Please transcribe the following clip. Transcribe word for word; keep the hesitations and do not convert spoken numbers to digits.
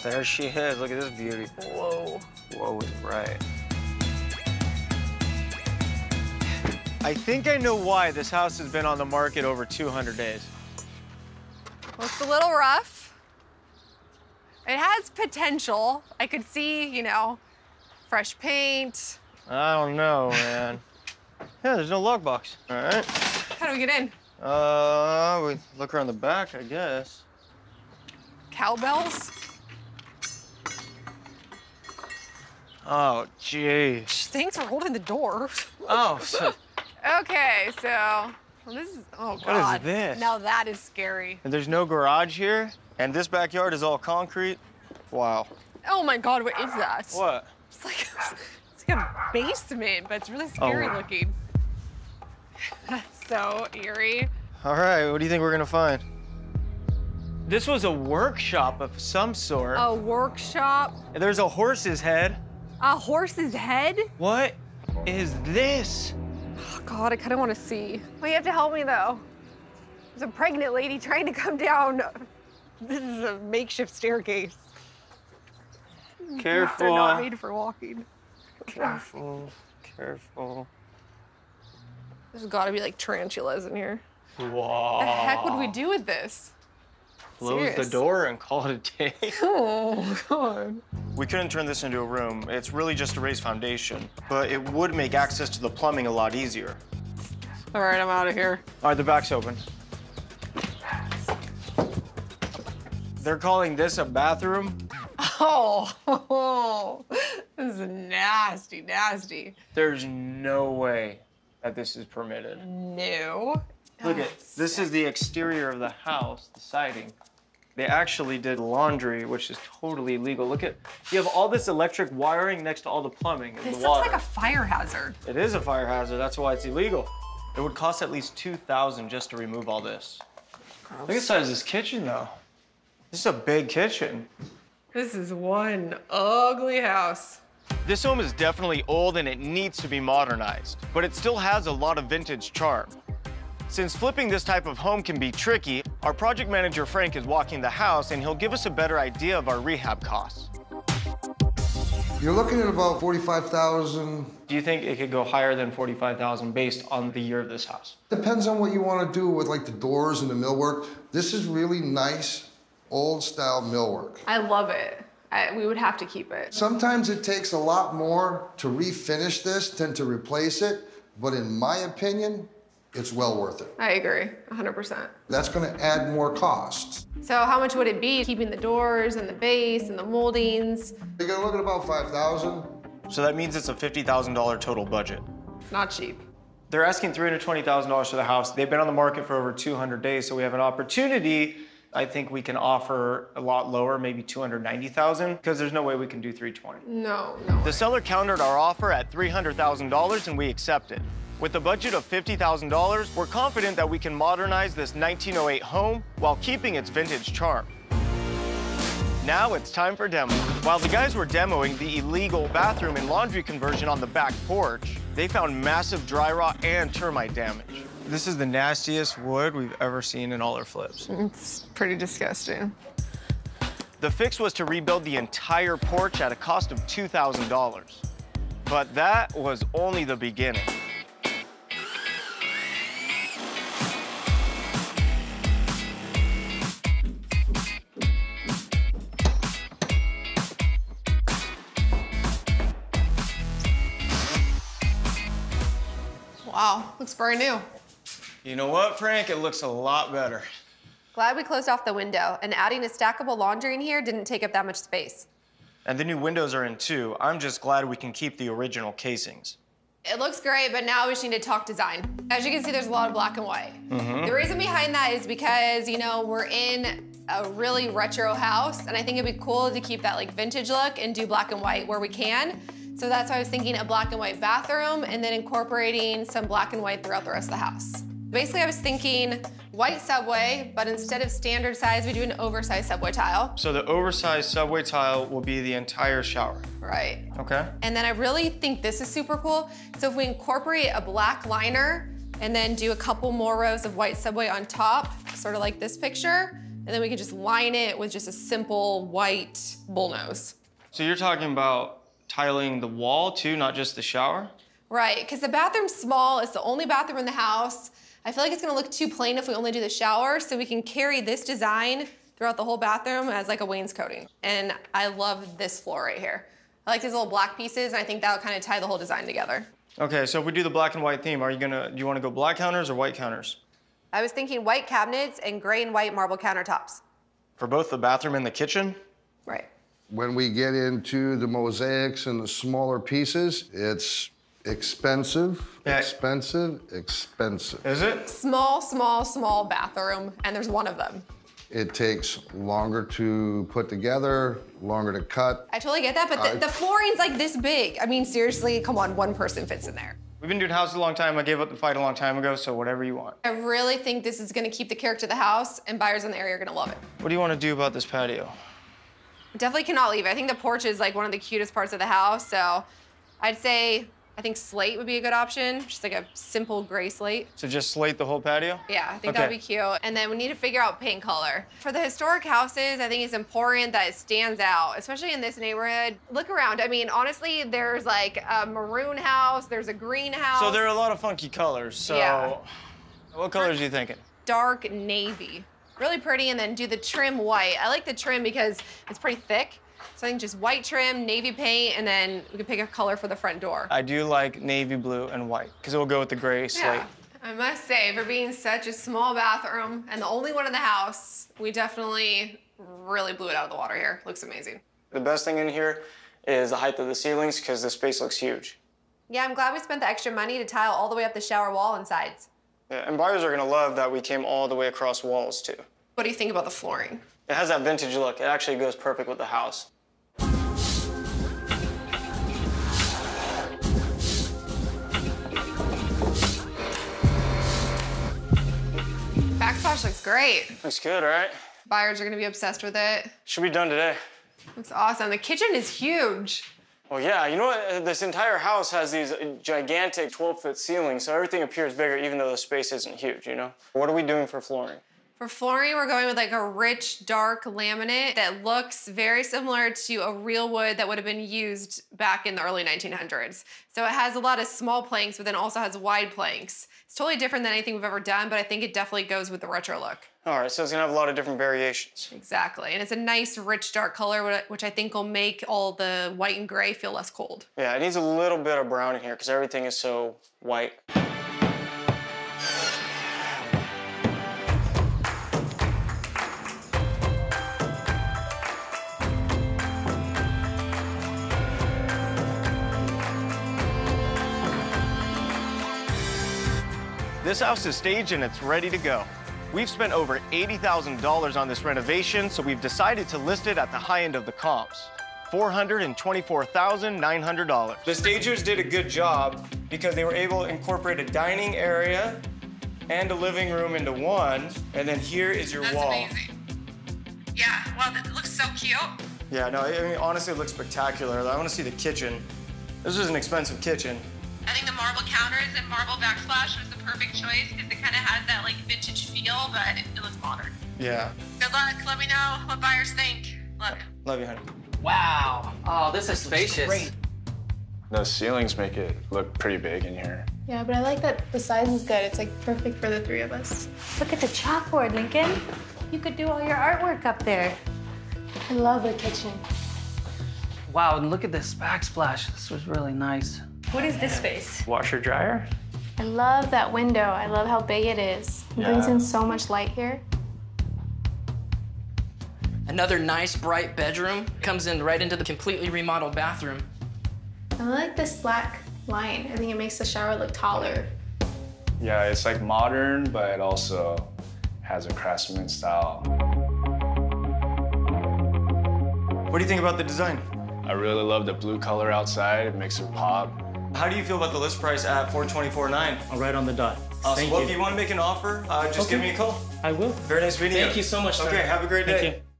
There she is. Look at this beauty. Whoa. Whoa is right. I think I know why this house has been on the market over two hundred days. Looks a little rough. It has potential. I could see, you know, fresh paint. I don't know, man. Yeah, there's no lockbox. All right. How do we get in? Uh, we look around the back, I guess. Cowbells? Oh, jeez. Thanks for holding the door. Oh, so... Okay, so well, this is, oh God. What is this? Now that is scary. And there's no garage here, and this backyard is all concrete. Wow. Oh my God, what is that? What? It's like, it's like a basement, but it's really scary Oh. looking. That's so eerie. All right, what do you think we're gonna find? This was a workshop of some sort. A workshop. And there's a horse's head. A horse's head? What is this? Oh God, I kind of want to see. Well, you have to help me though. There's a pregnant lady trying to come down. This is a makeshift staircase. Careful. They're not made for walking. Careful, careful. There's got to be like tarantulas in here. Wow. What the heck would we do with this? Close Serious. the door and call it a day. Oh, God. We couldn't turn this into a room. It's really just a raised foundation, but it would make access to the plumbing a lot easier. All right, I'm out of here. All right, the back's open. They're calling this a bathroom? Oh, this is nasty, nasty. There's no way that this is permitted. No. Look Oh, at, this is the exterior of the house, the siding. They actually did laundry, which is totally illegal. Look at, you have all this electric wiring next to all the plumbing and This the looks water. like a fire hazard. It is a fire hazard, that's why it's illegal. It would cost at least two thousand dollars just to remove all this. Gross. Look at the size of this kitchen, though. This is a big kitchen. This is one ugly house. This home is definitely old and it needs to be modernized, but it still has a lot of vintage charm. Since flipping this type of home can be tricky, our project manager, Frank, is walking the house and he'll give us a better idea of our rehab costs. You're looking at about forty-five thousand. Do you think it could go higher than forty-five thousand based on the year of this house? Depends on what you want to do with like the doors and the millwork. This is really nice, old style millwork. I love it. I, we would have to keep it. Sometimes it takes a lot more to refinish this than to replace it, but in my opinion, it's well worth it. I agree, one hundred percent. That's going to add more costs. So how much would it be keeping the doors and the base and the moldings? You're going to look at about five thousand. So that means it's a fifty thousand dollar total budget. Not cheap. They're asking three hundred twenty thousand dollars for the house. They've been on the market for over two hundred days, so we have an opportunity. I think we can offer a lot lower, maybe two hundred ninety thousand dollars, because there's no way we can do three twenty. No, no way. The seller countered our offer at three hundred thousand dollars and we accepted. With a budget of fifty thousand dollars, we're confident that we can modernize this nineteen oh eight home while keeping its vintage charm. Now it's time for demo. While the guys were demoing the illegal bathroom and laundry conversion on the back porch, they found massive dry rot and termite damage. This is the nastiest wood we've ever seen in all our flips. It's pretty disgusting. The fix was to rebuild the entire porch at a cost of two thousand dollars. But that was only the beginning. Wow, looks brand new. You know what, Frank? It looks a lot better. Glad we closed off the window, and adding a stackable laundry in here didn't take up that much space. And the new windows are in too. I'm just glad we can keep the original casings. It looks great, but now we just need to talk design. As you can see, there's a lot of black and white. Mm-hmm. The reason behind that is because, you know, we're in a really retro house, and I think it'd be cool to keep that like vintage look and do black and white where we can. So that's why I was thinking a black and white bathroom and then incorporating some black and white throughout the rest of the house. Basically, I was thinking white subway, but instead of standard size, we do an oversized subway tile. So the oversized subway tile will be the entire shower. Right. Okay. And then I really think this is super cool. So if we incorporate a black liner and then do a couple more rows of white subway on top, sort of like this picture, and then we can just line it with just a simple white bullnose. So you're talking about tiling the wall too, not just the shower? Right, because the bathroom's small, it's the only bathroom in the house. I feel like it's gonna look too plain if we only do the shower, so we can carry this design throughout the whole bathroom as like a wainscoting. And I love this floor right here. I like these little black pieces, and I think that'll kind of tie the whole design together. Okay, so if we do the black and white theme, are you gonna, do you wanna go black counters or white counters? I was thinking white cabinets and gray and white marble countertops. For both the bathroom and the kitchen? Right. When we get into the mosaics and the smaller pieces, it's expensive, Yeah. expensive, expensive. Is it? Small, small, small bathroom, and there's one of them. It takes longer to put together, longer to cut. I totally get that, but the, I- the flooring's like this big. I mean, seriously, come on, one person fits in there. We've been doing houses a long time. I gave up the fight a long time ago, so whatever you want. I really think this is gonna keep the character of the house, and buyers in the area are gonna love it. What do you wanna do about this patio? Definitely cannot leave it. I think the porch is like one of the cutest parts of the house, so I'd say, I think slate would be a good option, just like a simple gray slate. So just slate the whole patio? Yeah, I think Okay. that'd be cute. And then we need to figure out paint color. For the historic houses, I think it's important that it stands out, especially in this neighborhood. Look around. I mean, honestly, there's like a maroon house, there's a green house. So there are a lot of funky colors, so Yeah. what colors are you thinking? Dark navy. Really pretty, and then do the trim white. I like the trim because it's pretty thick. So I think just white trim, navy paint, and then we can pick a color for the front door. I do like navy blue and white, because it will go with the gray slate. Yeah. I must say, for being such a small bathroom and the only one in the house, we definitely really blew it out of the water here. Looks amazing. The best thing in here is the height of the ceilings, because the space looks huge. Yeah, I'm glad we spent the extra money to tile all the way up the shower wall and sides. Yeah, and buyers are gonna love that we came all the way across walls too. What do you think about the flooring? It has that vintage look. It actually goes perfect with the house. Backsplash looks great. Looks good, right? Buyers are gonna be obsessed with it. Should be done today. Looks awesome. The kitchen is huge. Well, yeah, you know what? This entire house has these gigantic twelve foot ceilings, so everything appears bigger even though the space isn't huge, you know? What are we doing for flooring? For flooring, we're going with like a rich, dark laminate that looks very similar to a real wood that would have been used back in the early nineteen hundreds. So it has a lot of small planks, but then also has wide planks. It's totally different than anything we've ever done, but I think it definitely goes with the retro look. All right, so it's gonna have a lot of different variations. Exactly, and it's a nice, rich, dark color, which I think will make all the white and gray feel less cold. Yeah, it needs a little bit of brown in here because everything is so white. This house is staged and it's ready to go. We've spent over eighty thousand dollars on this renovation, so we've decided to list it at the high end of the comps, four hundred twenty-four thousand nine hundred dollars. The stagers did a good job because they were able to incorporate a dining area and a living room into one, and then here is your That's wall. amazing. Yeah, wow, that looks so cute. Yeah, no, I mean, honestly, it looks spectacular. I want to see the kitchen. This is an expensive kitchen. I think the marble counters and marble backsplash was the perfect choice because it kind of has that like vintage feel, but it, it looks modern. Yeah. Good luck. Let me know what buyers think. Look. Love you, honey. Wow. Oh, this is spacious. Great. The ceilings make it look pretty big in here. Yeah, but I like that the size is good. It's like perfect for the three of us. Look at the chalkboard, Lincoln. You could do all your artwork up there. I love the kitchen. Wow, and look at this backsplash. This was really nice. What is this space? Washer dryer. I love that window. I love how big it is. It Yeah. brings in so much light here. Another nice bright bedroom. Comes in right into the completely remodeled bathroom. I like this black line. I think it makes the shower look taller. Yeah, it's like modern, but it also has a craftsman style. What do you think about the design? I really love the blue color outside. It makes it pop. How do you feel about the list price at four twenty-four nine? Right on the dot. Awesome. Thank Well, you. if you want to make an offer, uh, just Okay. give me a call. I will. Very nice meeting you. Thank you so much, sir. Okay, have a great Thank day. you.